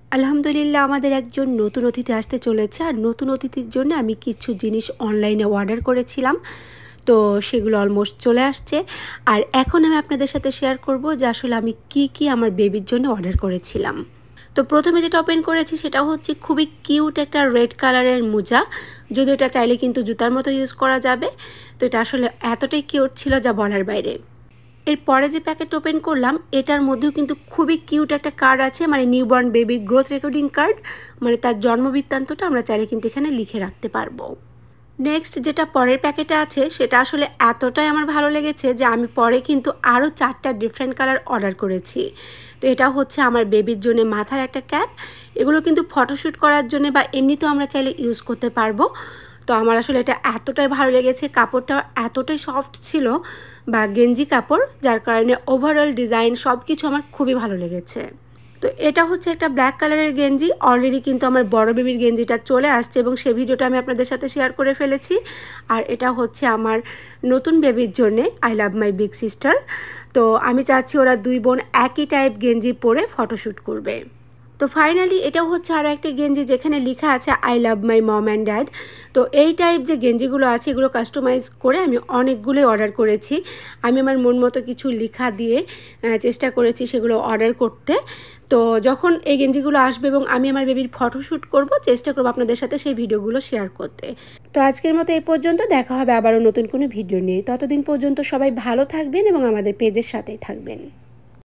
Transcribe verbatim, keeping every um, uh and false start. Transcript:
আলহামদুলিল্লাহ আমাদের একজন নতুন অতিথি আসতে চলেছে, আর নতুন অতিথির জন্য আমি কিছু জিনিস অনলাইনে অর্ডার করেছিলাম। তো সেগুলো অলমোস্ট চলে আসছে, আর এখন আমি আপনাদের সাথে শেয়ার করব যে আসলে আমি কি কি আমার বেবির জন্য অর্ডার করেছিলাম। তো প্রথমে যেটা ওপেন করেছি সেটা হচ্ছে খুবই কিউট একটা রেড কালারের মোজা। যদিও এটা চাইলে কিন্তু জুতার মতো ইউজ করা যাবে। তো এটা আসলে এতটাই কিউট ছিল যা বলার বাইরে। এরপরে যে প্যাকেট ওপেন করলাম এটার মধ্যেও কিন্তু খুবই কিউট একটা কার্ড আছে, মানে নিউবর্ন বেবির গ্রোথ রেকর্ডিং কার্ড, মানে তার জন্মবৃত্তান্তটা আমরা চাইলে কিন্তু এখানে লিখে রাখতে পারবো। নেক্সট যেটা পরের প্যাকেটে আছে সেটা আসলে এতটাই আমার ভালো লেগেছে যে আমি পরে কিন্তু আরও চারটা ডিফারেন্ট কালার অর্ডার করেছি। তো এটা হচ্ছে আমার বেবির জন্য মাথার একটা ক্যাপ। এগুলো কিন্তু ফটোশ্যুট করার জন্য বা এমনিতেও আমরা চাইলে ইউজ করতে পারবো। তো আমার আসলে এটা এতটাই ভালো লেগেছে, কাপড়টা এতটাই সফট ছিল বা গেঞ্জি কাপড়, যার কারণে ওভারঅল ডিজাইন সব কিছু আমার খুবই ভালো লেগেছে। তো এটা হচ্ছে একটা ব্ল্যাক কালারের গেঞ্জি। অলরেডি কিন্তু আমার বড় বেবির গেঞ্জিটা চলে আসছে এবং সেই ভিডিওটা আমি আপনাদের সাথে শেয়ার করে ফেলেছি। আর এটা হচ্ছে আমার নতুন বেবির জন্যে, I love my big sister. তো আমি চাচ্ছি ওরা দুই বোন একই টাইপ গেঞ্জি পরে ফটোশ্যুট করবে। তো ফাইনালি এটাও হচ্ছে আরও একটা গেঞ্জি যেখানে লেখা আছে I love my mom and dad. তো এই টাইপ যে গেঞ্জিগুলো আছে এগুলো কাস্টমাইজ করে আমি অনেকগুলোই অর্ডার করেছি। আমি আমার মন মতো কিছু লেখা দিয়ে চেষ্টা করেছি সেগুলো অর্ডার করতে। তো যখন এই গেঞ্জিগুলো আসবে এবং আমি আমার বেবির ফটোশ্যুট করব, চেষ্টা করবো আপনাদের সাথে সেই ভিডিওগুলো শেয়ার করতে। তো আজকের মতো এই পর্যন্ত, দেখা হবে আবারও নতুন কোনো ভিডিও নিয়ে। ততদিন পর্যন্ত সবাই ভালো থাকবেন এবং আমাদের পেজের সাথেই থাকবেন।